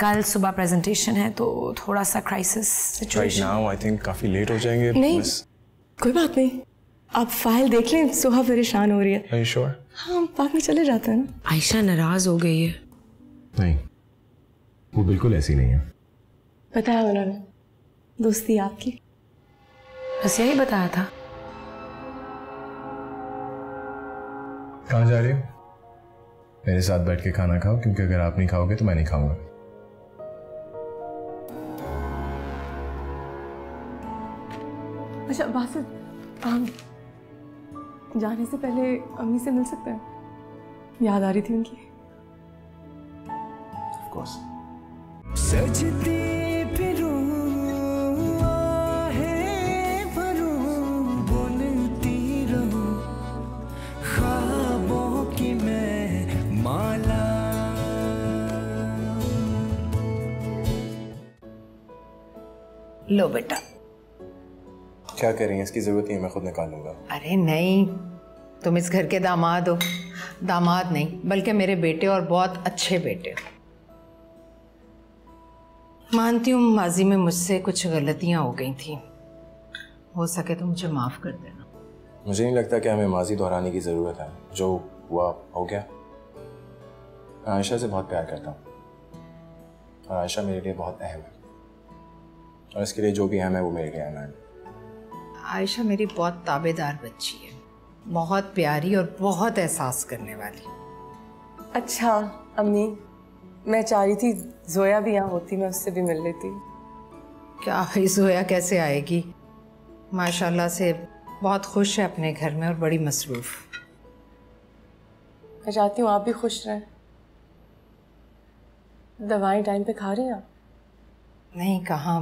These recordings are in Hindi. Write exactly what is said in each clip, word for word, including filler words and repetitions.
कल सुबह प्रेजेंटेशन है तो थोड़ा सा crisis situation. Right now I think काफी लेट हो जाएंगे। नहीं बस। कोई बात नहीं, आप फाइल देख लें। सुहा परेशान हो रही है। Are you sure? हाँ, बाद में चले जाते हैं ना। आयशा नाराज हो गई है। नहीं, वो बिल्कुल ऐसी नहीं है। पता है उन्होंने, दोस्ती आपकी। बस यही बताया था। कहाँ जा रही हो? मेरे साथ बैठ के खाना खाओ, क्योंकि अगर आप नहीं खाओगे तो मैं नहीं खाऊंगा। अच्छा बासित, हम जाने से पहले अम्मी से मिल सकते हैं? याद आ रही थी उनकी। Of course. सजती फिरूं आहें भरूं, बुनती रहूं ख्वाबों की मैं माला। लो बेटा। क्या कह रही हैं? इसकी जरूरत नहीं है, मैं खुद निकाल लूंगा। अरे नहीं, तुम इस घर के दामाद हो। दामाद नहीं बल्कि मेरे बेटे, और बहुत अच्छे बेटे। मानती हूँ माजी में मुझसे कुछ गलतियां हो गई थी, हो सके तो मुझे माफ कर देना। मुझे नहीं लगता कि हमें माजी दोहराने की जरूरत है। जो हुआ हो गया। मैं आयशा से बहुत प्यार करता हूँ और आयशा मेरे लिए बहुत अहम है, और इसके लिए जो भी अहम है वो मेरे लिए अहम है। आयशा मेरी बहुत ताबेदार बच्ची है, बहुत प्यारी और बहुत एहसास करने वाली। अच्छा अम्मी, मैं चाह रही थी जोया भी यहाँ होती, मैं उससे भी मिल लेती। क्या भाई, जोया कैसे आएगी? माशाल्लाह से बहुत खुश है अपने घर में और बड़ी मसरूफ। मैं चाहती हूँ आप भी खुश रहें। दवाएं टाइम पे खा रही हैं आप? नहीं, कहाँ,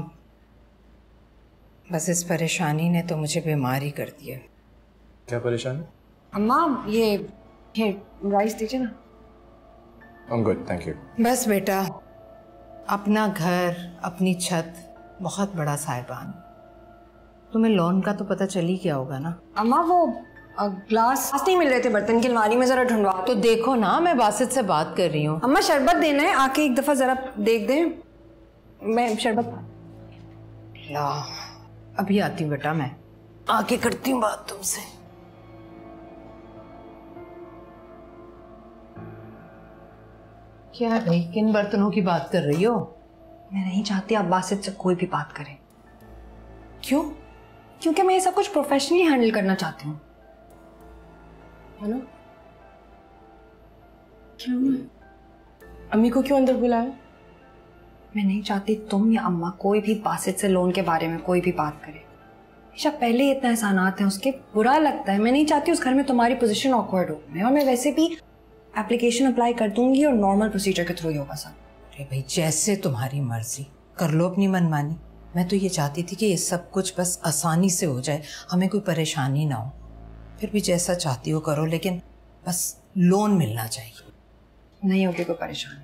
बस इस परेशानी ने तो मुझे बीमार ही कर दिया। क्या परेशानी? अम्मा ये ये राइस दीजिए ना। I'm good, thank you. बस बेटा, अपना घर, अपनी छत, बहुत बड़ा साहिबान। तुम्हें लोन का तो पता चल ही गया होगा ना। अम्मा वो ग्लास नहीं मिल रहे थे बर्तन की अलमारी में, जरा ढूंढवा। तो देखो ना, मैं बासित से बात कर रही हूँ। अम्मा शरबत देना है, आके एक दफा जरा देख दें। मैं शरबत ला, अभी आती हूँ बेटा, मैं आके करती हूँ बात तुमसे। क्या भाई, किन बर्तनों की बात कर रही हो? मैं नहीं चाहती आप बासित से कोई भी बात करें। क्यों? क्योंकि मैं ये सब कुछ प्रोफेशनली हैंडल करना चाहती हूँ, है ना? क्यों? अम्मी को क्यों अंदर बुलाया? मैं नहीं चाहती तुम या अम्मा कोई भी बासित से लोन के बारे में कोई भी बात करे। ईशा, पहले ही इतना एहसानात हैं उसके, बुरा लगता है। मैं नहीं चाहती उस घर में तुम्हारी पोजीशन ऑकवर्ड हो। मैं और मैं वैसे भी एप्लीकेशन अप्लाई कर दूंगी और नॉर्मल प्रोसीजर के थ्रू ही होगा सब। अरे भाई, जैसे तुम्हारी मर्जी, कर लो अपनी मनमानी। मैं तो ये चाहती थी कि ये सब कुछ बस आसानी से हो जाए, हमें कोई परेशानी ना हो। फिर भी जैसा चाहती हो करो, लेकिन बस लोन मिलना चाहिए। नहीं होगी कोई परेशानी।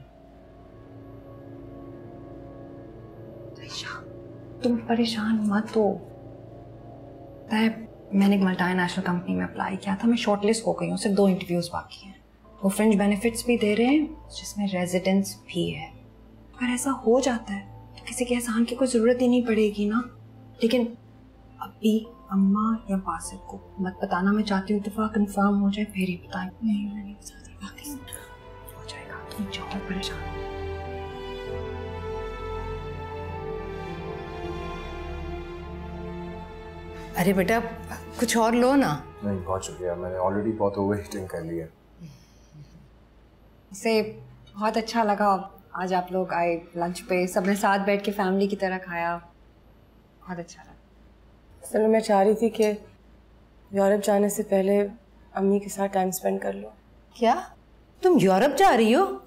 तुम परेशान मत हो। मैंने एक मल्टीनेशनल कंपनी में अप्लाई किया था, मैं शॉर्टलिस्ट हो गई हूँ, सिर्फ दो इंटरव्यूज बाकी हैं। वो फ्रिंज बेनिफिट्स भी दे रहे हैं जिसमें रेजिडेंस भी है। अगर ऐसा हो जाता है तो किसी के एहसान की कोई ज़रूरत ही नहीं पड़ेगी ना। लेकिन अभी अम्मा या बासित को मत बताना। मैं चाहती हूँ दफा कंफर्म हो जाए फिर ही बताएं। नहीं मैं नहीं चाहती, बाकी हो जाएगा। तुम जाओ परेशान। अरे बेटा, कुछ और लो ना। नहीं, बहुत शुक्रिया, मैंने ऑलरेडी बहुत ओवर हीटिंग कर लिया। इसे बहुत अच्छा लगा आज आप लोग आए लंच पे, सबने साथ बैठ के फैमिली की तरह खाया, बहुत अच्छा लगा। सर मैं चाह रही थी कि यूरोप जाने से पहले अम्मी के साथ टाइम स्पेंड कर लो। क्या तुम यूरोप जा रही हो?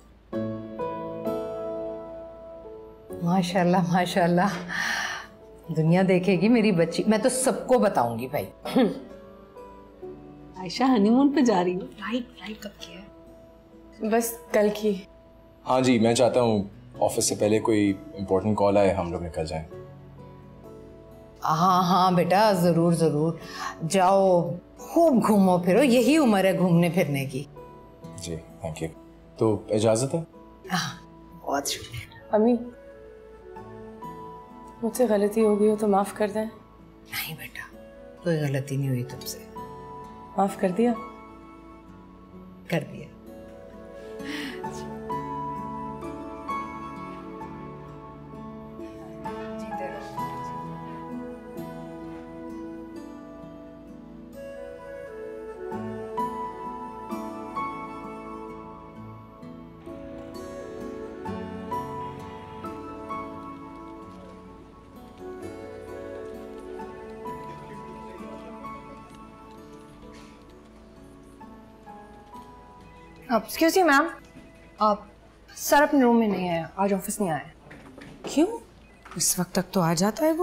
माशाल्लाह माशाल्लाह, दुनिया देखेगी मेरी बच्ची। मैं तो सबको बताऊंगी भाई। आयशा हनीमून पे जा रही हो? फ्लाइट फ्लाइट कब की है? बस कल की। हाँ जी, मैं चाहता हूँ ऑफिस से पहले कोई इम्पोर्टेंट कॉल आए, हम लोग निकल जाएं। हाँ हाँ बेटा, जरूर जरूर जाओ, खूब घूमो फिरो, यही उम्र है घूमने फिरने की। जी थैंक यू। तो इजाजत है? हाँ, बहुत शुक्रिया। अम्मी, मुझसे गलती हो गई हो तो माफ कर दें। नहीं बेटा, कोई गलती नहीं हुई तुमसे। माफ कर दिया? कर दिया। एक्सक्यूज मी मैम, आप सर अपने रूम में नहीं है, आज ऑफिस नहीं आए। क्यों? इस वक्त तक तो आ जाता है वो।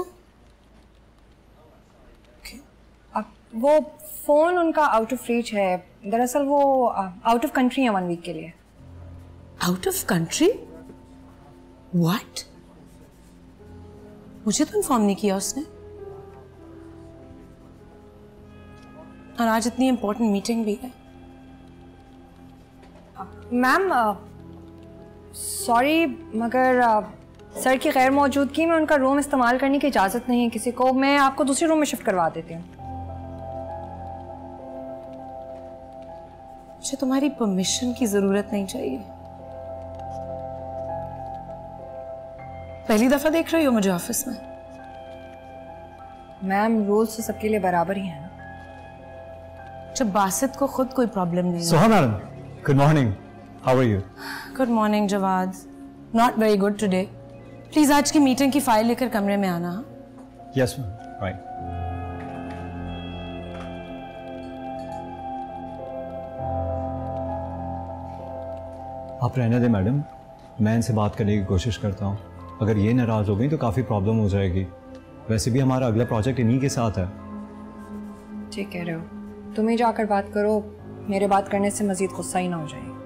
अब वो फ़ोन उनका आउट ऑफ रीच है। दरअसल वो आउट ऑफ कंट्री है वन वीक के लिए। Out of country? व्हाट? मुझे तो इन्फॉर्म नहीं किया उसने। और आज इतनी इंपॉर्टेंट मीटिंग भी है। मैम सॉरी, मगर uh, सर की गैर मौजूदगी में उनका रूम इस्तेमाल करने की इजाज़त नहीं है किसी को। मैं आपको दूसरे रूम में शिफ्ट करवा देती हूँ। मुझे तुम्हारी परमिशन की ज़रूरत नहीं चाहिए। पहली दफ़ा देख रही हो मुझे ऑफिस में? मैम रूल्स तो सबके लिए बराबर ही हैं ना। जब बासित को खुद कोई प्रॉब्लम नहीं है। Soha madam, good morning, how are you? Good morning Jawad, not very good today. Please आज की मीटिंग की फाइल लेकर कमरे में आना। Yes ma'am, right. आप रहने दें मैडम, मैं इनसे बात करने की कोशिश करता हूँ। अगर ये नाराज हो गई तो काफ़ी प्रॉब्लम हो जाएगी। वैसे भी हमारा अगला प्रोजेक्ट इन्हीं के साथ है। ठीक कह रहे हो, तुम ही जाकर बात करो, मेरे बात करने से मजीद गुस्सा ही ना हो जाए।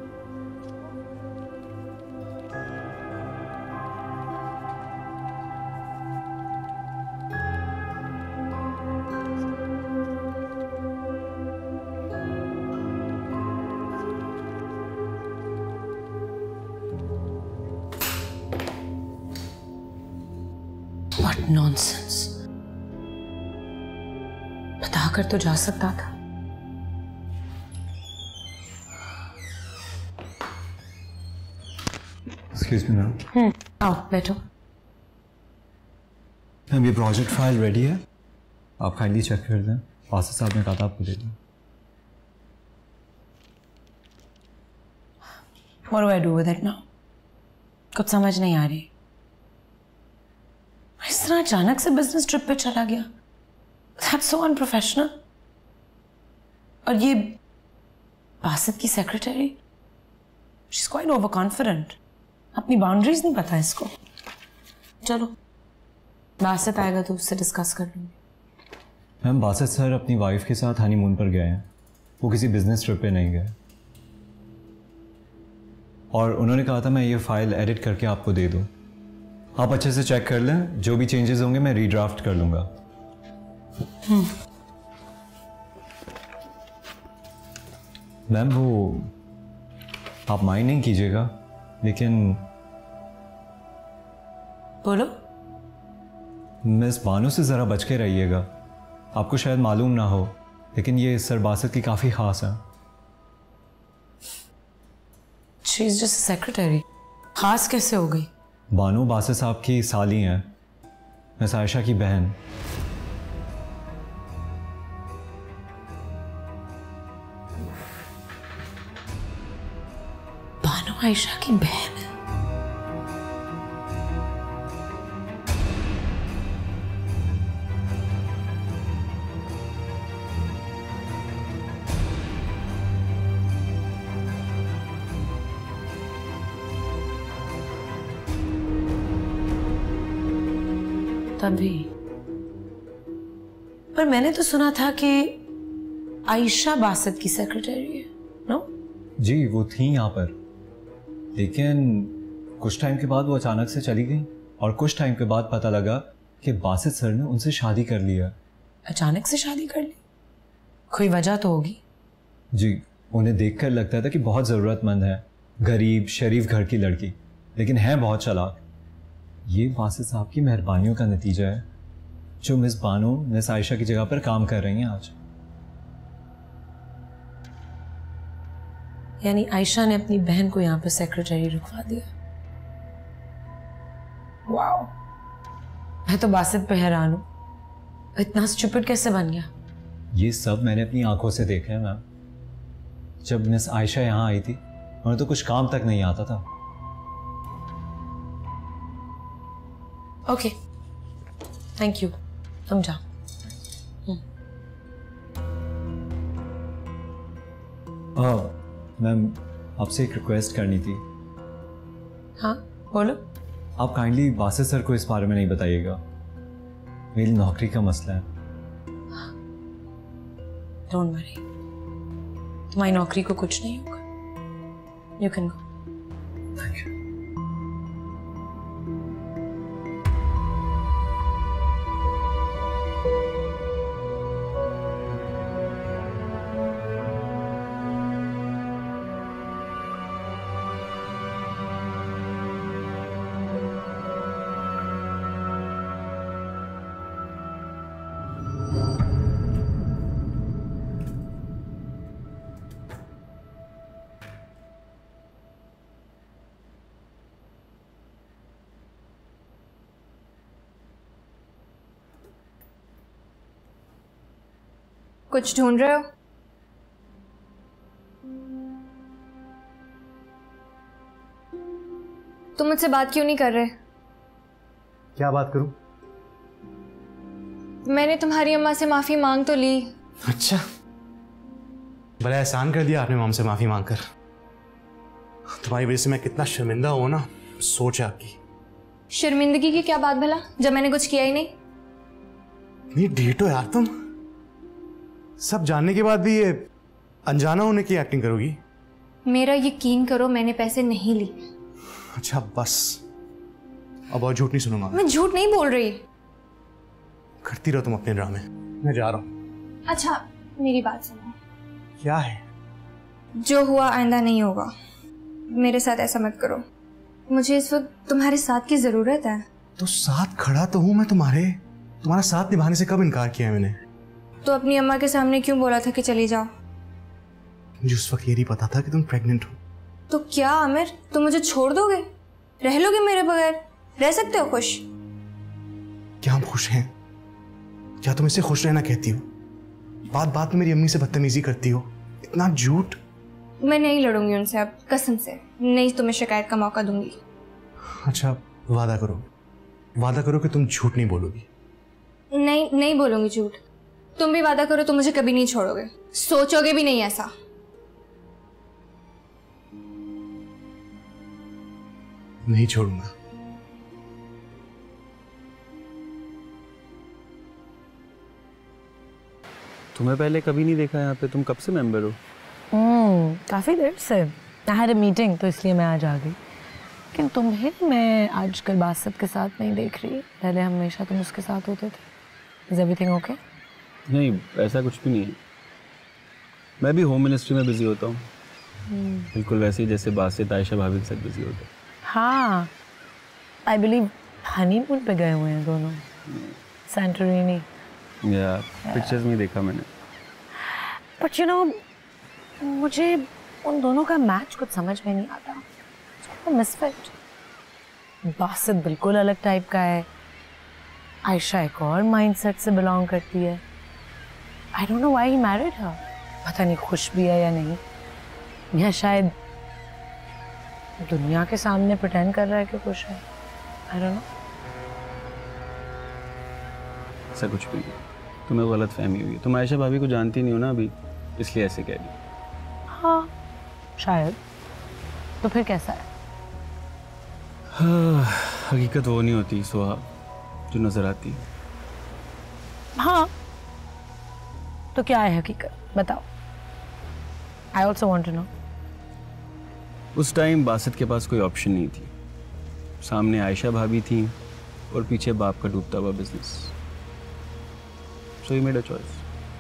What nonsense! बताकर तो जा सकता था। Excuse me ma'am. हम्म, आओ बैठो। मैम ये प्रोजेक्ट फाइल रेडी है, आप काइंडली चेक कर दें। वासिफ साहब ने कहा था आपको दे दें। What do I do with it now? कुछ समझ नहीं आ रही। इस तरह अचानक से बिजनेस ट्रिप पे चला गया। That's so unprofessional. और ये बासित की सेक्रेटरी, she's quite overconfident. अपनी बाउंड्रीज नहीं पता इसको। चलो बासित आएगा तो उससे डिस्कस कर लूंगी। मैम बासित सर अपनी वाइफ के साथ हनीमून पर गए हैं, वो किसी बिजनेस ट्रिप पे नहीं गए। और उन्होंने कहा था मैं ये फाइल एडिट करके आपको दे दूं। आप अच्छे से चेक कर लें, जो भी चेंजेस होंगे मैं रीड्राफ्ट कर लूंगा। मैम वो आप माइंड नहीं कीजिएगा, लेकिन बोलो। मिस बानो से ज़रा बच के रहिएगा। आपको शायद मालूम ना हो, लेकिन ये सर बासित की काफ़ी ख़ास है। She is just a secretary. खास कैसे हो गई? बानो बासित साहब की साली हैं, मिस आयशा की बहन। बानो आयशा की बहन है? तभी। पर मैंने तो सुना था कि आयशा बासित की सेक्रेटरी है, नो? जी वो थी यहाँ पर, लेकिन कुछ टाइम के बाद वो अचानक से चली गई और कुछ टाइम के बाद पता लगा कि बासित सर ने उनसे शादी कर लिया। अचानक से शादी कर ली? कोई वजह तो होगी। जी उन्हें देखकर लगता था कि बहुत ज़रूरतमंद है, गरीब शरीफ घर की लड़की, लेकिन है बहुत चालाक। ये बासित साहब की मेहरबानियों का नतीजा है जो मिस बानो मिस आयशा की जगह पर काम कर रही हैं आज। यानी आयशा ने अपनी बहन को यहाँ पे सेक्रेटरी रुकवा दिया। वाओ, मैं तो बासित पे हैरान हूँ, इतना स्टूपिड कैसे बन गया? ये सब मैंने अपनी आंखों से देखा है मैम। जब मिस आयशा यहाँ आई थी उन्हें तो कुछ काम तक नहीं आता था। ओके, थैंक यू, तुम जाओ। मैम, आपसे एक रिक्वेस्ट करनी थी। हाँ बोलो। आप काइंडली बासित सर को इस बारे में नहीं बताइएगा, मेरी नौकरी का मसला है। डोंट वरी, तुम्हारी नौकरी को कुछ नहीं होगा। You can go. Thank you. कुछ ढूंढ रहे हो? तुम मुझसे बात क्यों नहीं कर रहे? क्या बात करूं? मैंने तुम्हारी अम्मा से माफी मांग तो ली। अच्छा, बड़ा एहसान कर दिया आपने मॉम से माफी मांगकर। तुम्हारी वजह से मैं कितना शर्मिंदा हूं ना, सोच है आपकी। शर्मिंदगी की क्या बात भला, जब मैंने कुछ किया ही नहीं। नहीं ढीठ हो यार तुम, सब जानने के बाद भी ये अनजाना होने की एक्टिंग करोगी। मेरा यकीन करो, मैंने पैसे नहीं ली। अच्छा बस, अब और झूठ नहीं सुनूंगा। मैं झूठ नहीं बोल रही। करती रहो तुम अपने ड्रामे, मैं जा रहा हूँ। अच्छा मेरी बात सुनो। क्या है? जो हुआ आइंदा नहीं होगा। मेरे साथ ऐसा मत करो, मुझे इस वक्त तुम्हारे साथ की जरूरत है। तो साथ खड़ा तो हूं मैं तुम्हारे, तुम्हारा साथ निभाने से कब इनकार किया है मैंने? तो अपनी अम्मा के सामने क्यों बोला था कि चली जाओ? मुझे उस वक्त ये नहीं पता था कि तुम प्रेग्नेंट हो। तो क्या आमिर, तुम मुझे छोड़ दोगे? रह लोगे मेरे बगैर? रह सकते हो खुश? क्या हम खुश हैं? क्या तुम इससे खुश रहना कहती हो? बात बात में मेरी अम्मी से बदतमीजी करती हो, इतना झूठ। मैं नहीं लड़ूंगी उनसे अब, कसम से नहीं तुम्हें शिकायत का मौका दूंगी। अच्छा वादा करो, वादा करो कि तुम झूठ नहीं बोलोगी। नहीं नहीं बोलूंगी झूठ। तुम भी वादा करो तुम मुझे कभी नहीं छोड़ोगे, सोचोगे भी नहीं ऐसा। नहीं छोड़ूंगा। तुम्हें पहले कभी नहीं देखा यहाँ पे, तुम कब से मेंबर हो? हम्म काफ़ी देर से। आई हैड अ मीटिंग तो इसलिए मैं आज आ गई। लेकिन तुम्हें मैं आजकल बासित के साथ नहीं देख रही। पहले हमेशा तुम उसके साथ होते थे। Is everything okay? नहीं, ऐसा कुछ भी नहीं है। मैं भी होम मिनिस्ट्री में बिजी होता हूँ, बिल्कुल वैसे ही जैसे बासित आयशा भाभी के साथ बिजी होते हैं। हाँ, आई बिलीव हनीमून पे गए हुए हैं दोनों, सैंटोरिनी। या पिक्चर्स में देखा मैंने। बट यू नो, मुझे उन दोनों का मैच कुछ समझ में नहीं आता। मिसफिट। बासित बिल्कुल अलग टाइप का है, आयशा एक और माइंडसेट से बिलोंग करती है। I don't know why he married her. पता नहीं खुश भी है या नहीं, या शायद दुनिया के सामने प्रिटेंड कर रहा है कि खुश है। I don't know. ऐसा कुछ भी नहीं, तुम्हें गलत फहमी हुई है। तुम आयशा भाभी को जानती नहीं हो ना अभी, इसलिए ऐसे कह रही। हाँ शायद। तो फिर कैसा है? हाँ, हकीकत वो नहीं होती सुहा जो नजर आती है। हाँ तो क्या है हकीकत, बताओ। I also want to know. उस टाइम बासित के पास कोई ऑप्शन नहीं थी। सामने आयशा भाभी थी और पीछे बाप का डूबता हुआ business. So he made a choice.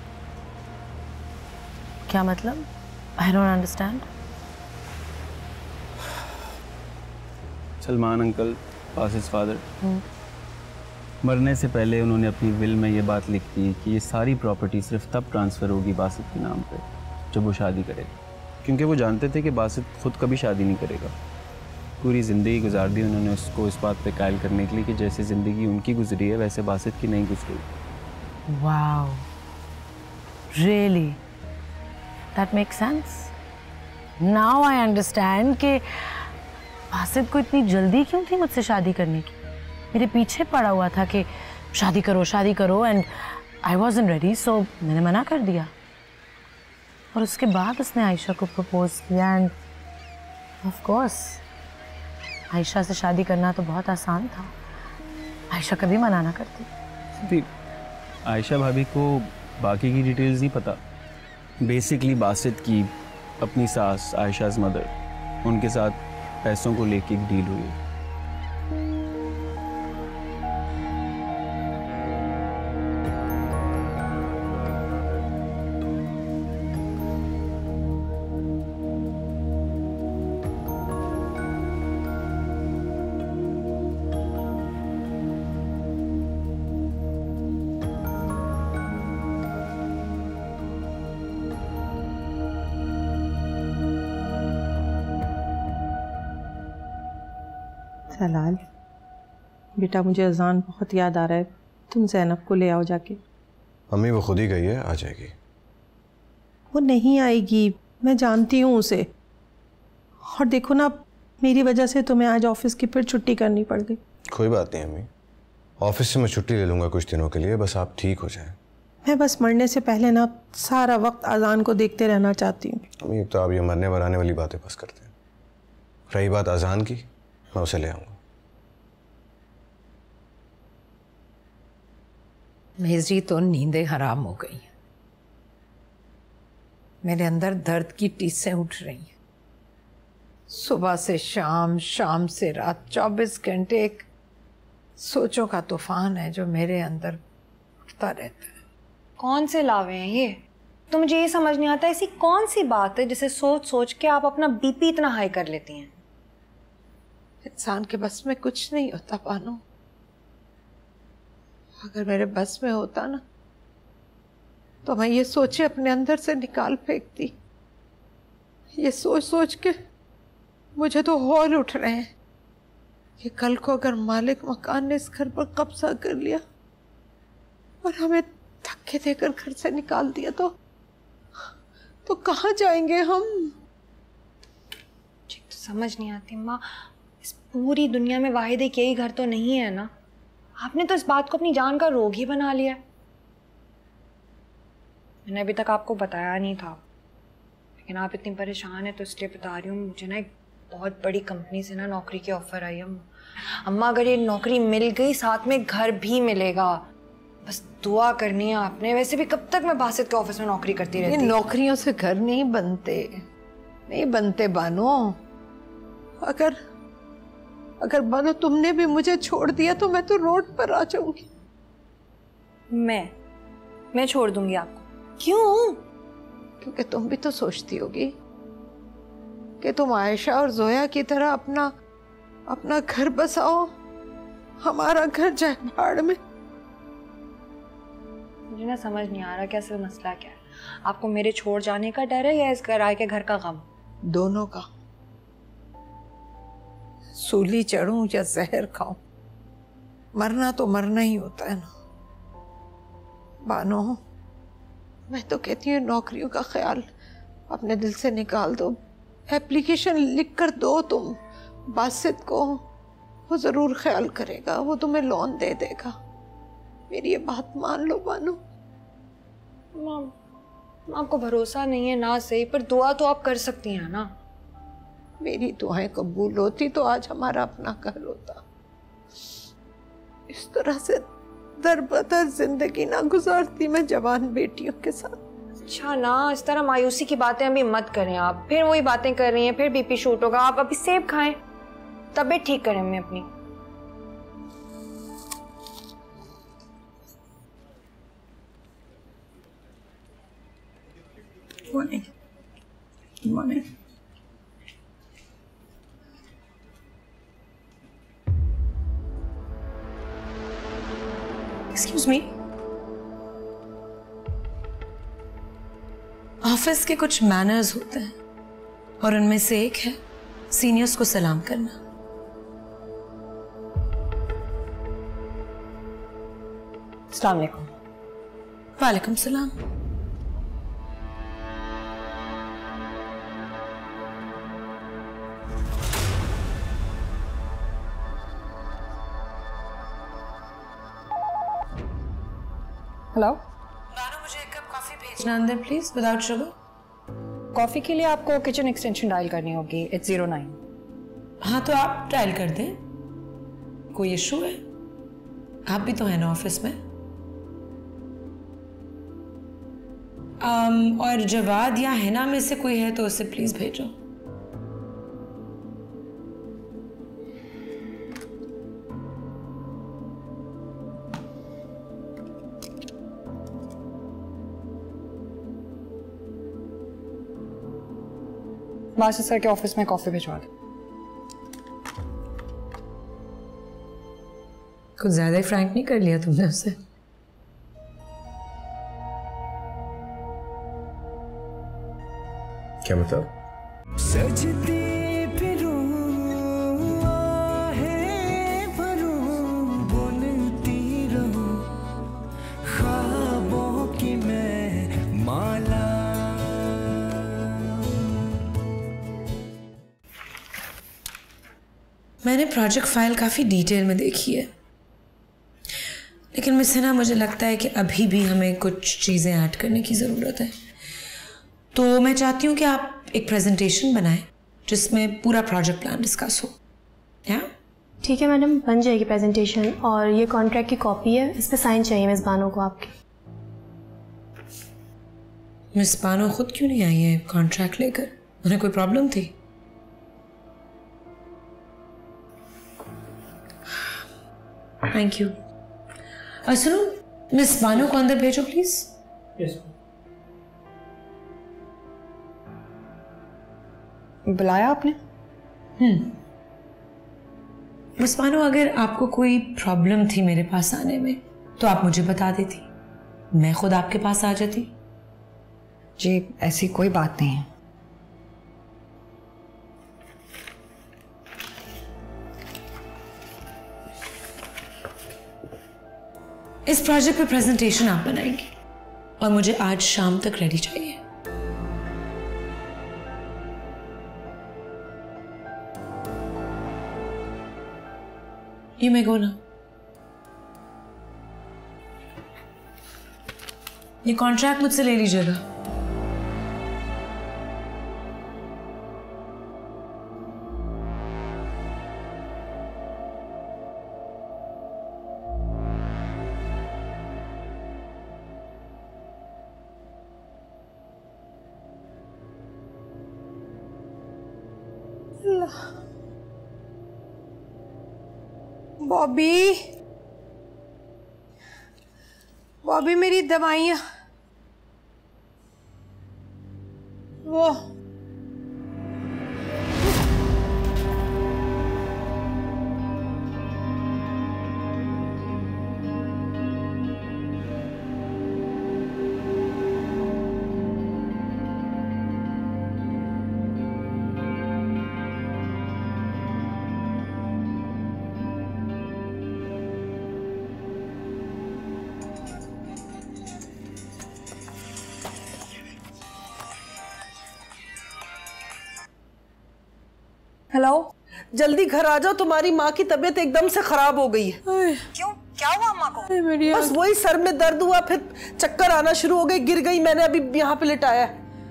क्या मतलब? I don't understand. Salman uncle Basit father, मरने से पहले उन्होंने अपनी विल में ये बात लिख दी कि ये सारी प्रॉपर्टी सिर्फ तब ट्रांसफ़र होगी बासित के नाम पे जब वो शादी करेगा, क्योंकि वो जानते थे कि बासित खुद कभी शादी नहीं करेगा। पूरी ज़िंदगी गुजार दी उन्होंने उसको इस बात पे कायल करने के लिए कि जैसे ज़िंदगी उनकी गुजरी है वैसे बासित की नहीं गुजरी। Wow, really, that makes sense. Now I understand कि बासित को इतनी जल्दी क्यों थी मुझसे शादी करने की। मेरे पीछे पड़ा हुआ था कि शादी करो शादी करो, एंड आई वॉज़न्ट रेडी, सो मैंने मना कर दिया। और उसके बाद उसने आयशा को प्रपोज किया, एंड ऑफ कोर्स आयशा से शादी करना तो बहुत आसान था। आयशा कभी मना ना करती। आयशा भाभी को बाकी की डिटेल्स नहीं पता। बेसिकली बासित की अपनी सास आयशा's मदर, उनके साथ पैसों को लेके एक डील हुई। सलाल बेटा, मुझे अजान बहुत याद आ रहा है, तुम ज़ैनब को ले आओ जाके। मम्मी वो खुद ही गई है, आ जाएगी। वो नहीं आएगी, मैं जानती हूँ उसे। और देखो ना, मेरी वजह से तुम्हें आज ऑफिस की फिर छुट्टी करनी पड़ गई। कोई बात नहीं अम्मी, ऑफिस से मैं छुट्टी ले लूँगा कुछ दिनों के लिए, बस आप ठीक हो जाएं। मैं बस मरने से पहले ना सारा वक्त अजान को देखते रहना चाहती हूँ। अम्मी तो आप ये मरने वराने वाली बातें बस करते हैं। रही बात अजान की, मैं उसे ले आऊँगा। मेरी तो नींदें हराम हो गई हैं। मेरे अंदर दर्द की टीसें उठ रही हैं। सुबह से शाम, शाम से रात, चौबीस घंटे एक सोचों का तूफान है जो मेरे अंदर उठता रहता है। कौन से लावे हैं ये? तो मुझे ये समझ नहीं आता, ऐसी कौन सी बात है जिसे सोच सोच के आप अपना बीपी इतना हाई कर लेती हैं? इंसान के बस में कुछ नहीं होता पानो। अगर मेरे बस में होता ना तो मैं ये सोचे अपने अंदर से निकाल फेंकती। ये सोच सोच के मुझे तो हौल उठ रहे हैं कि कल को अगर मालिक मकान ने इस घर पर कब्जा कर लिया और हमें धक्के देकर घर से निकाल दिया तो तो कहाँ जाएंगे हम? मुझे तो समझ नहीं आती माँ, इस पूरी दुनिया में वाहिद एक यही घर तो नहीं है ना? आपने तो इस बात को अपनी जान का रोग ही बना लिया। मैंने अभी तक आपको बताया नहीं था, लेकिन आप इतनी परेशान हैं तो इसलिए बता रही हूँ। मुझे ना एक बहुत बड़ी कंपनी से ना नौकरी की ऑफर आई है अम्मा। अगर ये नौकरी मिल गई, साथ में घर भी मिलेगा। बस दुआ करनी है आपने। वैसे भी कब तक मैं बासित के ऑफिस में नौकरी करती रहती? नौकरियों से घर नहीं बनते, नहीं बनते बानो। अगर अगर बानो तुमने भी मुझे छोड़ दिया तो मैं तो रोड पर आ जाऊंगी। मैं मैं छोड़ दूंगी आपको? क्यों? क्योंकि तुम भी तो सोचती होगी कि तुम आयशा और जोया की तरह अपना अपना घर बसाओ, हमारा घर जाए भाड़ में। मुझे ना समझ नहीं आ रहा कि असल मसला क्या है। आपको मेरे छोड़ जाने का डर है या इस घर आए के घर का गम? दोनों का। सूली चढ़ूं या जहर खाऊं, मरना तो मरना ही होता है ना बानो। मैं तो कहती हूँ नौकरियों का ख्याल अपने दिल से निकाल दो। एप्लीकेशन लिख कर दो तुम बासित को, वो जरूर ख्याल करेगा, वो तुम्हें लोन दे देगा। मेरी ये बात मान लो बानो। माँ, आपको भरोसा नहीं है ना सही, पर दुआ तो आप कर सकती हैं ना। मेरी दुआएं कबूल होती तो आज हमारा अपना घर होता। इस तरह से दर बदर जिंदगी ना गुजारती मैं जवान बेटियों के साथ। अच्छा ना, इस तरह मायूसी की बातें अभी मत करें आप। फिर वही बातें कर रही हैं, फिर बीपी शूट होगा। आप अभी सेब खाएं, तबीयत ठीक करें मैं अपनी। मॉर्निंग। मॉर्निंग। मी। ऑफिस के कुछ मैनर्स होते हैं और उनमें से एक है सीनियर्स को सलाम करना। अस्सलाम वालेकुम। वालेकुम सलाम। हेलो, बानो मुझे एक कप कॉफी भेजना अंदर प्लीज, विदाउट शुगर। कॉफी के लिए आपको किचन एक्सटेंशन डायल करनी होगी, इट्स जीरो नाइन। हाँ तो आप डायल कर दें, कोई इशू है? आप भी तो है ना ऑफिस में। um, और जवाद या हैना में से कोई है तो उसे प्लीज भेजो। बासित सर के ऑफिस में कॉफी भिजवा दे। कुछ ज्यादा ही फ्रैंक नहीं कर लिया तुमने उससे? क्या मतलब? सजती फिरूं आहें भरूं बोलती रहूं ख्वाबों की मैं माला। मैंने प्रोजेक्ट फाइल काफ़ी डिटेल में देखी है, लेकिन मुझसे ना मुझे लगता है कि अभी भी हमें कुछ चीज़ें ऐड करने की ज़रूरत है। तो मैं चाहती हूँ कि आप एक प्रेजेंटेशन बनाएं जिसमें पूरा प्रोजेक्ट प्लान डिस्कस हो। या ठीक है मैडम, बन जाएगी प्रेजेंटेशन। और ये कॉन्ट्रैक्ट की कॉपी है, इस पर साइन चाहिए मिस बानो को आपके। मिस बानो खुद क्यों नहीं आई है कॉन्ट्रैक्ट लेकर? उन्हें कोई प्रॉब्लम थी? Thank you. और सुनो, मिस बानो को अंदर भेजो प्लीज। yes. बुलाया आपने? हम्म मिस बानो, अगर आपको कोई प्रॉब्लम थी मेरे पास आने में तो आप मुझे बता देती, मैं खुद आपके पास आ जाती। जी ऐसी कोई बात नहीं है। इस प्रोजेक्ट पे प्रेजेंटेशन आप बनाएंगे और मुझे आज शाम तक रेडी चाहिए। यू मे गो ना। ये कॉन्ट्रैक्ट मुझसे ले लीजिएगा। बॉबी, बॉबी मेरी दवाइयाँ, वो हेलो, जल्दी घर आ जाओ, तुम्हारी माँ की तबीयत एकदम से खराब हो गई है। क्यों, क्या हुआ अम्मा को? बस वही सर में दर्द हुआ, फिर चक्कर आना शुरू हो गए, गिर गई, मैंने अभी यहाँ पे लिटाया।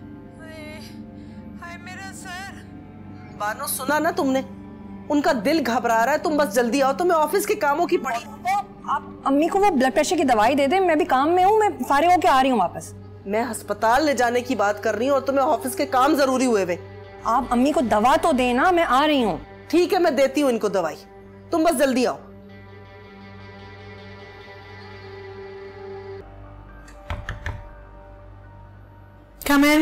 हाय मेरा सर। बानो सुना ना तुमने, उनका दिल घबरा रहा है, तुम बस जल्दी आओ, तुम्हें ऑफिस के कामों की पड़ी। आप अम्मी को वो ब्लड प्रेशर की दवाई दे दें, मैं भी काम में हूँ, मैं फारिग होके आ रही हूँ वापस। मैं अस्पताल ले जाने की बात कर रही हूँ और तुम्हें ऑफिस के काम जरूरी हुए वे। आप अम्मी को दवा तो देना, मैं आ रही हूँ। ठीक है, मैं देती हूँ इनको दवाई, तुम बस जल्दी आओ। Come in.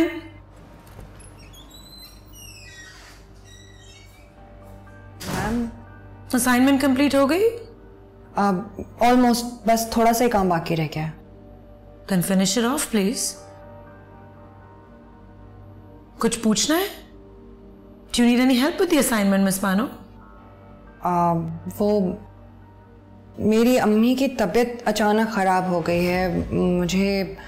Ma'am assignment complete हो गई? ऑलमोस्ट uh, बस थोड़ा सा ही काम बाकी रह गया है। Then finish it off, please. कुछ पूछना है? Do you need any help with the assignment, Miss Bano? uh, वो मेरी अम्मी की तबीयत अचानक ख़राब हो गई है, मुझे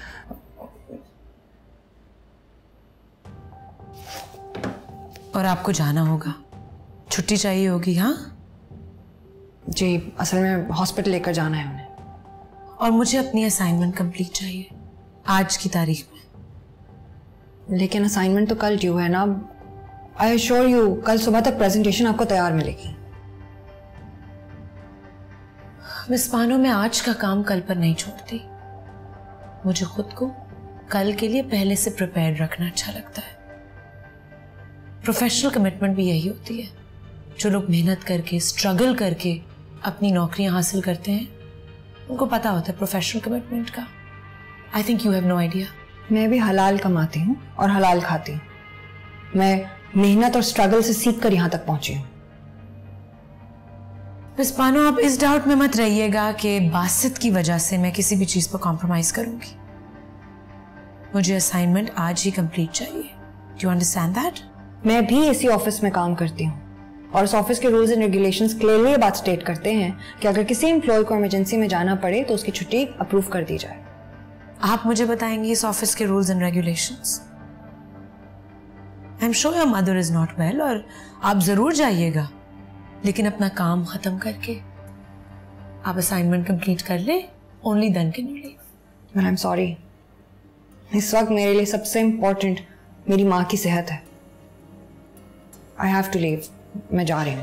और आपको जाना होगा, छुट्टी चाहिए होगी। हाँ जी, असल में हॉस्पिटल लेकर जाना है उन्हें। और मुझे अपनी असाइनमेंट कंप्लीट चाहिए आज की तारीख में। लेकिन असाइनमेंट तो कल ड्यू है ना। आई एश्योर यू कल सुबह तक प्रेजेंटेशन आपको तैयार मिलेगी। मिस बानो, मैं आज का काम कल पर नहीं छोड़ती। मुझे खुद को कल के लिए पहले से प्रिपेयर्ड रखना अच्छा लगता है। प्रोफेशनल कमिटमेंट भी यही होती है। जो लोग मेहनत करके, स्ट्रगल करके अपनी नौकरियां हासिल करते हैं, उनको पता होता है प्रोफेशनल कमिटमेंट का। I think you have no idea. मैं भी हलाल कमाती हूँ और हलाल खाती हूँ। मैं मेहनत और स्ट्रगल से सीख कर यहाँ तक पहुंची हूँ। मिस बानो, आप इस डाउट में मत रहिएगा कि बासित की वजह से मैं किसी भी चीज पर कॉम्प्रोमाइज करूंगी। मुझे असाइनमेंट आज ही कंप्लीट चाहिए। You understand that? मैं भी इसी ऑफिस में काम करती हूँ और इस ऑफिस के रूल्स एंड रेगुलेशंस क्लियरली ये बात स्टेट करते हैं कि अगर किसी एम्प्लॉय को इमरजेंसी में जाना पड़े तो उसकी छुट्टी अप्रूव कर दी जाए। आप मुझे बताएंगे इस ऑफिस के rules and regulations? I am sure your mother is not well और आप जरूर जाइएगा, लेकिन अपना काम खत्म करके आप असाइनमेंट कंप्लीट कर ले। Only then can you leave. I am sorry, इस वक्त मेरे लिए सबसे इम्पोर्टेंट मेरी माँ की सेहत है। I have to leave. मैं जा रही हूँ।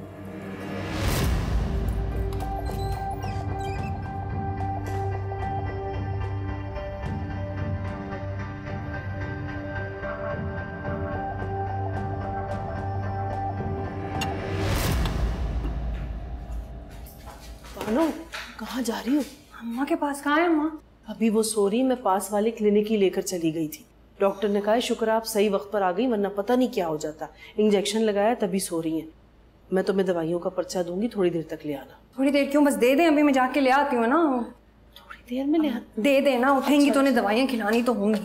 बानो, कहाँ जा रही हो? अम्मा के पास। कहाँ है अम्मा? अभी वो सो रही, मैं पास वाले क्लिनिक ही लेकर चली गई थी। डॉक्टर ने कहा है शुक्र आप सही वक्त पर आ गई, वरना पता नहीं क्या हो जाता। इंजेक्शन लगाया तभी सो रही हैं। मैं तुम्हें दवाइयों का पर्चा दूंगी, थोड़ी देर तक ले आना। थोड़ी देर क्यों? बस दे दें, अभी मैं जाके ले आती हूँ ना। थोड़ी देर में ले आ... दे देना। उठेंगी तो उन्हें दवाइयाँ खिलानी तो होंगी।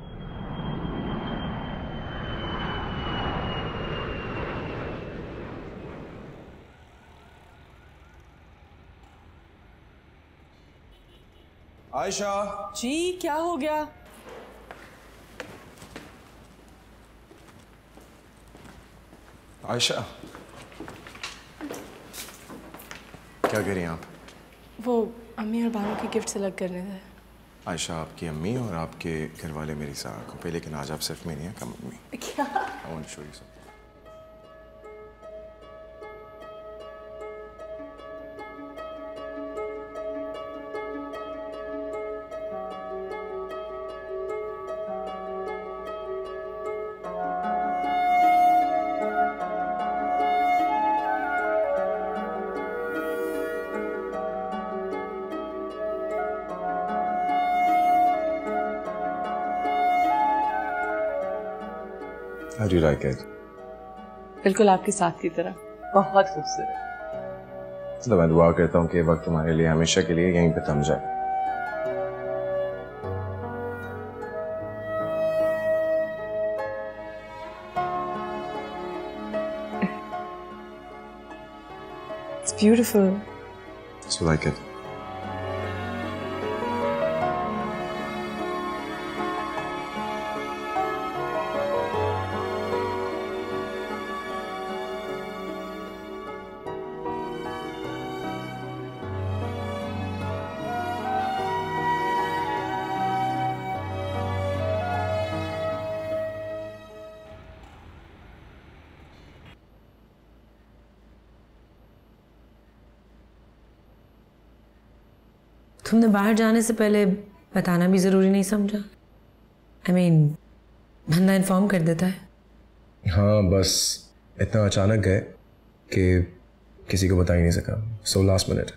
आयशा जी, क्या हो गया? आयशा, क्या कह रही हैं आप? वो अम्मी और बानो के गिफ्ट सेलेक्ट करने थे। आयशा, आपकी अम्मी और आपके घर वाले मेरी साथ को पे, लेकिन आज आप सिर्फ मेरी हैं, कम अम्मी। क्या? I want to show you something. How do you like it? बिल्कुल आपके साथ की तरह, बहुत खूबसूरत। तो मैं दुआ करता हूँ कि वक्त तुम्हारे लिए हमेशा के लिए यहीं पे थम जाए। It's beautiful. So like it. तुमने बाहर जाने से पहले बताना भी ज़रूरी नहीं समझा? आई मीन बंदा इन्फॉर्म कर देता है। हाँ, बस इतना अचानक गए कि किसी को बता ही नहीं सका। So last minute.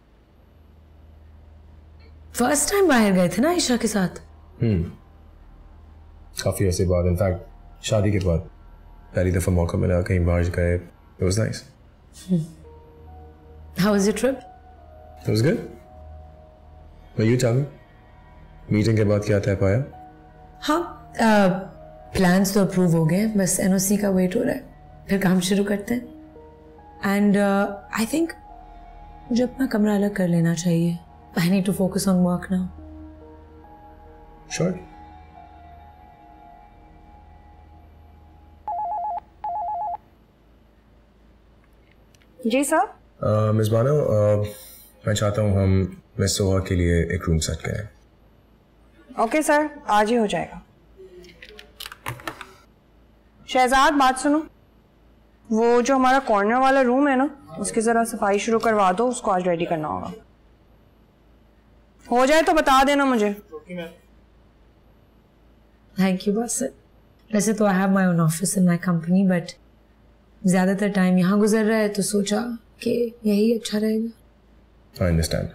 First time बाहर गए थे ना आयशा के साथ? हम्म काफ़ी ऐसे बाद, इनफैक्ट शादी के बाद पहली दफ़ा मौका मिला, कहीं बाहर गए। It was nice. How was your trip? It was good. Well, you tell me. Meeting के बाद क्या तय पाया? हाँ, प्लान्स तो अप्रूव हो गए, बस एनओसी का वेट हो रहा है, फिर काम शुरू करते हैं। एंड आई थिंक मुझे अपना कमरा अलग कर लेना चाहिए। I need to focus on work now. Sure. जी सर। मिस बानो, मैं चाहता हूँ हम मिस सोहा के लिए एक रूम सेट करें। ओके सर, आज ही हो जाएगा। शहजाद, बात सुनो, वो जो हमारा कॉर्नर वाला रूम है ना, उसकी जरा सफाई शुरू करवा दो, उसको आज रेडी करना होगा। हो जाए तो बता देना मुझे। Thank you boss. वैसे तो I have my own office in my company, but ज्यादातर टाइम यहाँ गुजर रहा है तो सोचा कि यही अच्छा रहेगा। I understand.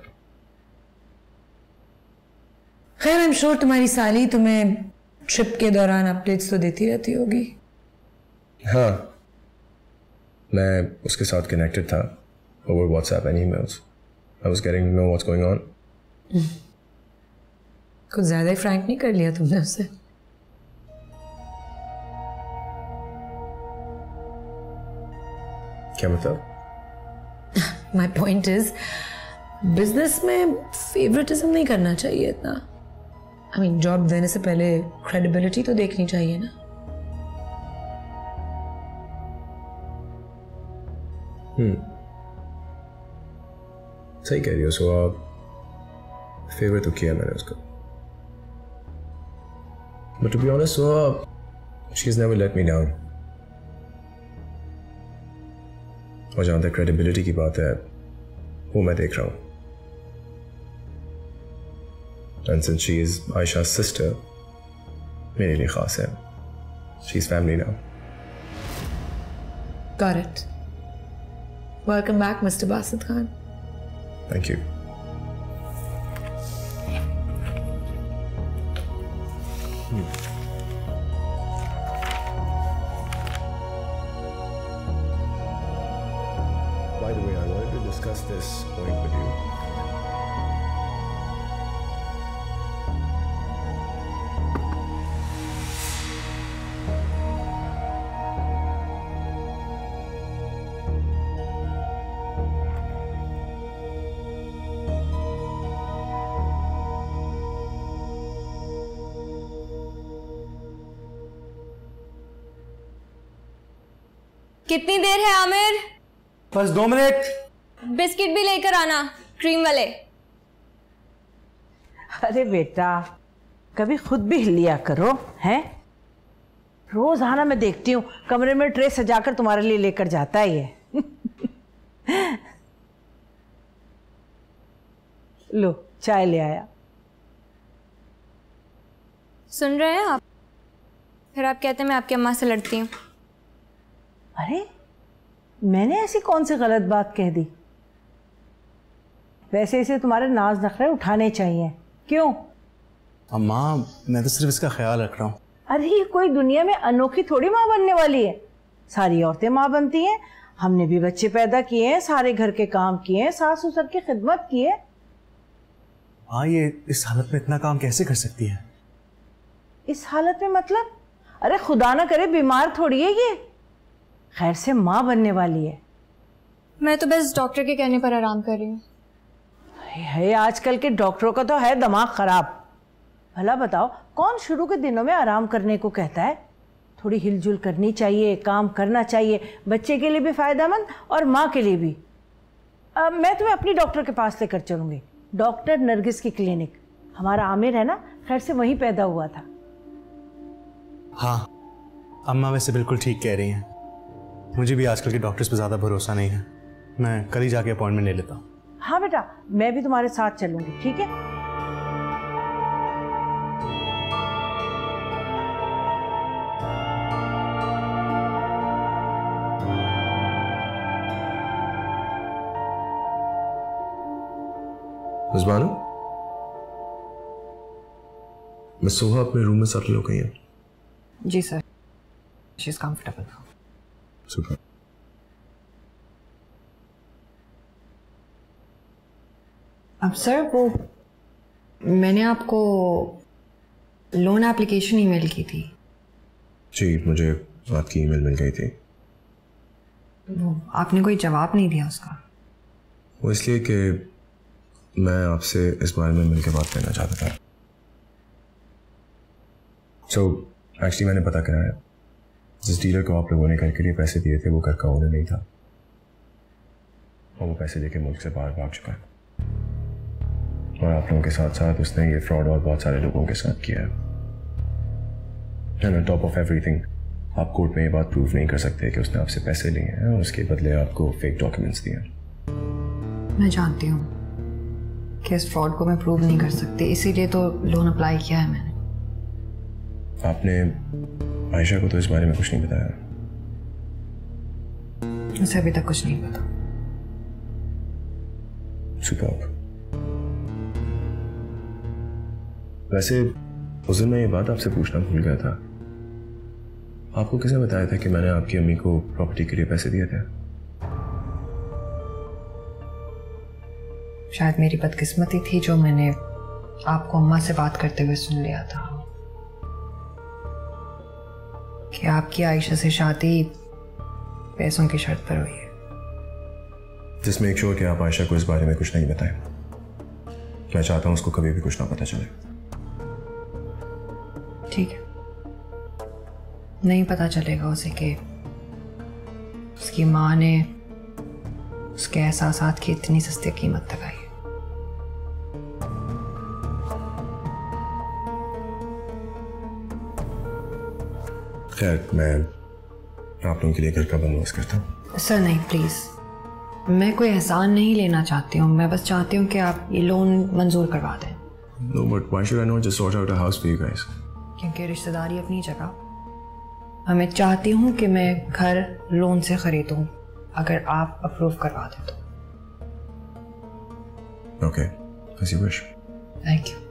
खैर, आई एम श्योर तुम्हारी साली तुम्हें ट्रिप के दौरान अपडेट्स तो देती रहती होगी। हाँ, मैं उसके साथ कनेक्टेड था over WhatsApp and emails. I was getting to know what's going on. कुछ ज्यादा ही फ्रैंक नहीं कर लिया तुमने उससे? क्या मतलब? माई पॉइंट इज, बिजनेस में फेवरेटिज्म नहीं करना चाहिए इतना। आई मीन, जॉब देने से पहले क्रेडिबिलिटी तो देखनी चाहिए ना। हम्म, सही कह रही हो। सो आप फेवर तो किया मैंने उसको, but to be honest, so she is never let me down. और जहां तक क्रेडिबिलिटी की बात है, वो मैं देख रहा हूं। And since she is Aisha sister, मेरे लिए खास है। She is family now. Got it. Welcome back, Mister Basit Khan. Thank you. Hmm. By the way, I wanted to discuss this point with you. कितनी देर है आमिर? बस दो मिनट। बिस्किट भी लेकर आना, क्रीम वाले। अरे बेटा, कभी खुद भी हिल लिया करो, हैं? रोज आना मैं देखती हूँ कमरे में ट्रे सजाकर तुम्हारे लिए लेकर जाता है ये। लो, चाय ले आया। सुन रहे हैं आप? फिर आप कहते हैं मैं आपकी अम्मा से लड़ती हूँ। अरे, मैंने ऐसी कौन सी गलत बात कह दी? वैसे इसे तुम्हारे नाज नखरे उठाने चाहिए। क्यों? अम्मा, मैं तो सिर्फ इसका ख्याल रख रहा हूँ। अरे, ये कोई दुनिया में अनोखी थोड़ी माँ बनने वाली है। सारी औरतें माँ बनती हैं। हमने भी बच्चे पैदा किए हैं, सारे घर के काम किए हैं, सास ससुर की खिदमत की है। हाँ, ये इस हालत में इतना काम कैसे कर सकती है? इस हालत में मतलब? अरे खुदा ना करे बीमार थोड़ी है ये। खैर से माँ बनने वाली है। मैं तो बस डॉक्टर के कहने पर आराम कर रही हूँ। है, आजकल के डॉक्टरों का तो है दिमाग खराब। भला बताओ, कौन शुरू के दिनों में आराम करने को कहता है? थोड़ी हिलजुल करनी चाहिए, काम करना चाहिए, बच्चे के लिए भी फायदेमंद और माँ के लिए भी। अब मैं तुम्हें अपनी डॉक्टर के पास लेकर चलूंगी, डॉक्टर नरगिस की क्लिनिक। हमारा आमिर है ना, खैर से वहीं पैदा हुआ था। हाँ, अम्मा वैसे बिल्कुल ठीक कह रही हैं। मुझे भी आजकल के डॉक्टर्स पे ज़्यादा भरोसा नहीं है। मैं कल ही जाके अपॉइंटमेंट ले लेता हूँ। हाँ बेटा, मैं भी तुम्हारे साथ चलूंगी, ठीक है? मिस बानो, मिस सोहा अपने रूम में सेटल हो गई है। जी sir, she is comfortable. Super. अब सर वो मैंने आपको लोन एप्लीकेशन ईमेल की थी। जी, मुझे आपकी ईमेल मिल गई थी। वो आपने कोई जवाब नहीं दिया उसका? वो इसलिए कि मैं आपसे इस बारे में मिलकर बात करना चाहता था। सो so, एक्चुअली मैंने पता कराया, जिस डीलर को आप लोगों ने घर के लिए पैसे दिए थे वो घर का ओनर नहीं था और वो पैसे लेके मुल्क से बाहर भाग चुका है। और आप लोगों के साथ साथ उसने ये फ्रॉड और बहुत सारे लोगों के साथ किया है। And on top of everything, आप कोर्ट में ये बात प्रूव नहीं कर सकते कि उसने आपसे पैसे लिए हैं और उसके बदले आपको फेक डॉक्यूमेंट्स दिए हैं। मैं जानती हूँ कि इस फ्रॉड को मैं प्रूव नहीं कर सकती, इसीलिए तो लोन अप्लाई किया है मैंने। आपने आयशा को तो इस बारे में कुछ नहीं बताया? उसे अभी तक कुछ नहीं पता। सुपर्ब। वैसे उस दिन मैं ये बात आपसे पूछना भूल गया था, आपको किसने बताया था कि मैंने आपकी अम्मी को प्रॉपर्टी के लिए पैसे दिए थे? शायद मेरी बदकिस्मती थी जो मैंने आपको अम्मा से बात करते हुए सुन लिया था कि आपकी आयशा से शादी पैसों की शर्त पर हुई है। जस्ट मेक श्योर कि आप आयशा को इस बारे में कुछ नहीं बताएं। मैं चाहता हूं उसको कभी भी कुछ ना पता चले। ठीक है, नहीं पता चलेगा उसे कि उसकी माँ ने उसके एहसासात की इतनी सस्ती कीमत लगाई है। खैर, मैं आप लोगों के लिए घर का बंदोबस्त करता हूँ। सर नहीं, प्लीज, मैं कोई एहसान नहीं लेना चाहती हूँ, मैं बस चाहती हूँ कि आप ये लोन मंजूर करवा दें। No, but why should I not just sort out a house for you guys? क्योंकि रिश्तेदारी अपनी जगह। मैं चाहती हूँ कि मैं घर लोन से खरीदूं, अगर आप अप्रूव करवा दें तो। Okay, as you wish. Thank you.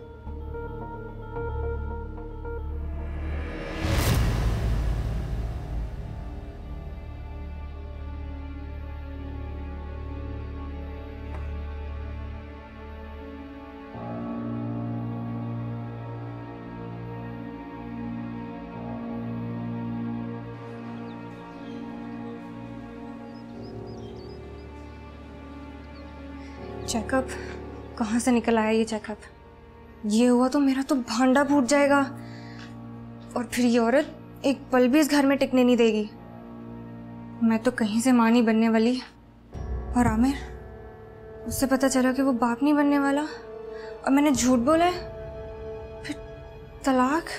Checkup कहाँ से निकल आया ये चेकअप? ये हुआ तो मेरा तो भांडा फूट जाएगा और फिर ये औरत एक पल भी इस घर में टिकने नहीं देगी। मैं तो कहीं से माँ नहीं बनने वाली। और आमिर, उससे पता चला कि वो बाप नहीं बनने वाला और मैंने झूठ बोला है, फिर तलाक।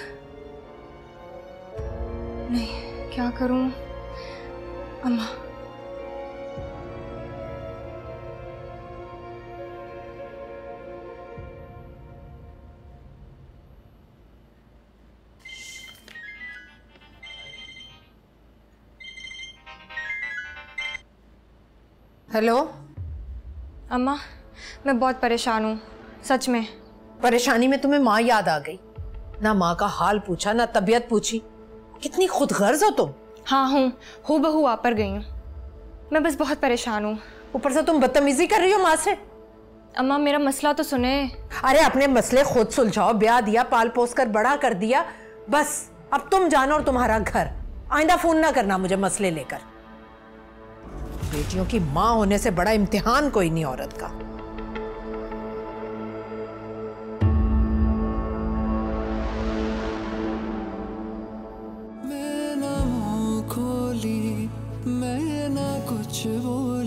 नहीं, क्या करूँ अम्मा? हेलो अम्मा, मैं बहुत परेशान हूँ सच में। परेशानी में तुम्हें माँ याद आ गई? ना माँ का हाल पूछा, ना तबीयत पूछी। कितनी खुदगर्ज हो तुम। हाँ हूँ, हूँ बहू आ पर गई हूँ। मैं बस बहुत परेशान हूँ। ऊपर से तुम बदतमीजी कर रही हो माँ से। अम्मा मेरा मसला तो सुने। अरे अपने मसले खुद सुलझाओ। ब्याह दिया, पाल पोस कर बड़ा कर दिया, बस अब तुम जानो और तुम्हारा घर। आइंदा फोन ना करना मुझे मसले लेकर। बेटियों की माँ होने से बड़ा इम्तिहान कोई नहीं औरत का। मैं ना मुँह खोली, मैं ना कुछ बोली।